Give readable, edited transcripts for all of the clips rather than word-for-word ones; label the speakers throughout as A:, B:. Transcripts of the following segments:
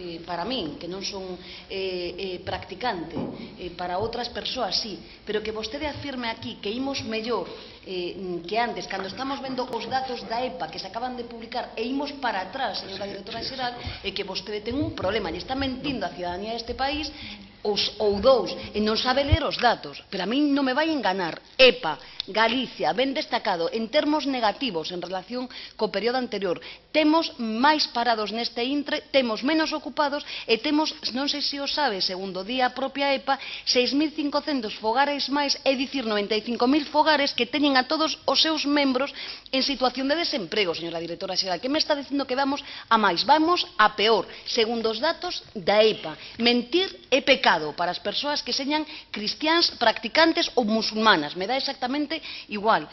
A: para min, que non son practicante, para outras persoas sí, pero que vostede afirme aquí que imos mellor que antes, cando estamos vendo os datos da EPA que se acaban de publicar e imos para atrás, señora directora xeral, é que vostede ten un problema, lle está mentindo a cidadanía deste país ou dous, e non sabe ler os datos, pero a min non me vai enganar. EPA, Galicia, ben destacado, en termos negativos en relación co período anterior, temos máis parados neste intre, temos menos ocupados e temos, non sei se o sabe, segundo día a propia EPA, 6.500 fogares máis, é dicir, 95.000 fogares que teñen a todos os seus membros en situación de desemprego, señora directora xeral. Que me está dicindo que vamos a máis? Vamos a peor, segundo os datos da EPA. Mentir é pecado para as persoas que señan cristiáns, practicantes ou musulmanas. Me dá exactamente igual.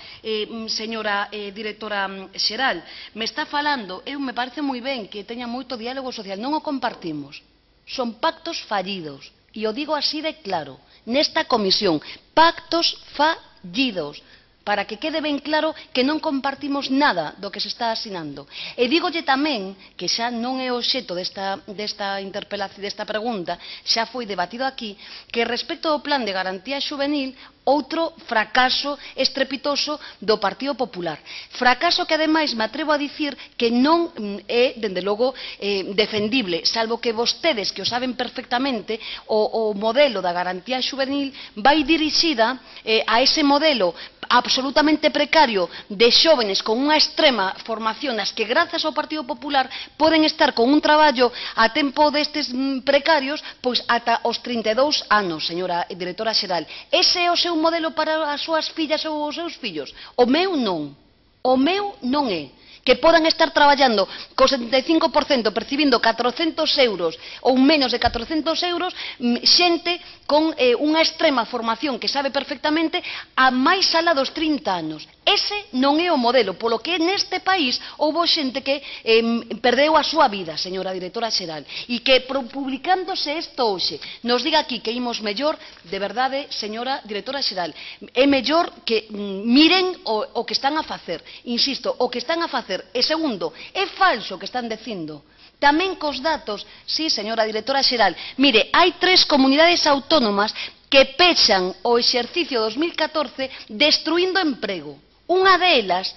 A: Señora directora xeral, me está falando, me parece moi ben que teña moito diálogo social, non o compartimos. Son pactos fallidos, e o digo así de claro, nesta comisión, pactos fallidos, para que quede ben claro que non compartimos nada do que se está asinando. E dígolle tamén, que xa non é o obxecto desta interpelación, desta pregunta, xa foi debatido aquí, que respecto ao plan de garantía xuvenil, outro fracaso estrepitoso do Partido Popular. Fracaso que, ademais, me atrevo a dicir que non é, dende logo, defendible, salvo que vostedes, que o saben perfectamente, o modelo da garantía xuvenil vai dirixida a ese modelo absolutamente precario de xóvenes con unha extrema formación nas que, grazas ao Partido Popular, poden estar con un traballo a tempo destes precarios pois ata os 32 anos, señora directora xeral. Ese é o seu modelo para as súas fillas ou os seus fillos? O meu non. O meu non é que podan estar traballando co 75% percibindo 400 euros ou menos de 400 euros xente con unha extrema formación que sabe perfectamente a máis alá dos 30 anos. Ese non é o modelo, polo que neste país houbo xente que perdeu a súa vida, señora directora xeral, e que publicándose isto hoxe nos diga aquí que imos mellor, de verdade, señora directora xeral, é mellor que miren o que están a facer, insisto, o que están a facer. E segundo, é falso o que están dicindo. Tamén cos datos, sí, señora directora xeral, mire, hai 3 comunidades autónomas que pechan o exercicio 2014 destruindo emprego. Unha delas,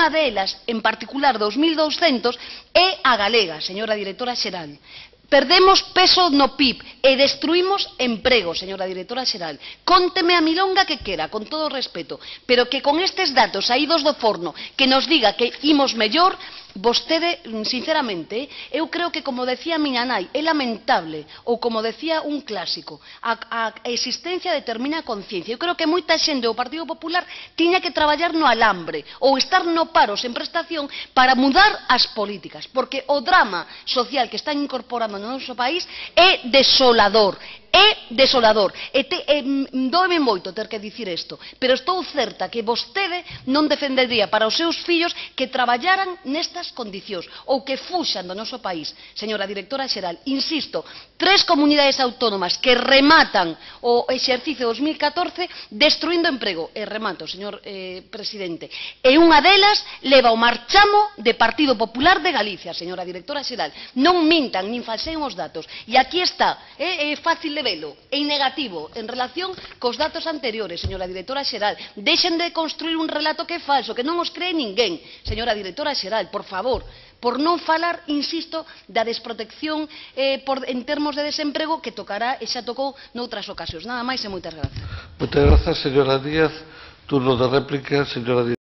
A: en particular 2.200, é a galega, señora directora xeral. Perdemos peso no PIB e destruímos emprego, señora directora xeral. Cónteme a milonga que quera, con todo o respeto, pero que con estes datos saídos do forno que nos diga que imos mellor, vostede, sinceramente, eu creo que, como decía a miña nai, é lamentable, ou como decía un clásico, a existencia determina a conciencia. Eu creo que moita xente do Partido Popular tiña que traballar no alambre, ou estar no paro sen prestación para mudar as políticas, porque o drama social que están incorporando no noso país é desolador. É desolador. Dóeme moito ter que dicir isto, pero estou certa que vostede non defendería para os seus fillos que traballaran nestas condicións ou que fuxan do noso país. Señora directora xeral, insisto, 3 comunidades autónomas que rematan o exercicio 2014 destruindo emprego. E remato, señor presidente. E unha delas leva o marchamo de Partido Popular de Galicia, señora directora xeral. Non mintan, nin falseen os datos. E aquí está, é fácil de velo, é negativo en relación cos datos anteriores, señora directora xeral. Deixen de construir un relato que é falso, que non os cree ninguén, señora directora xeral, por favor, por non falar, insisto, da desprotección en termos de desemprego que tocará e xa tocou noutras ocasións. Nada máis e moitas grazas.
B: Moitas grazas, señora Díaz. Turno de réplica, señora Díaz.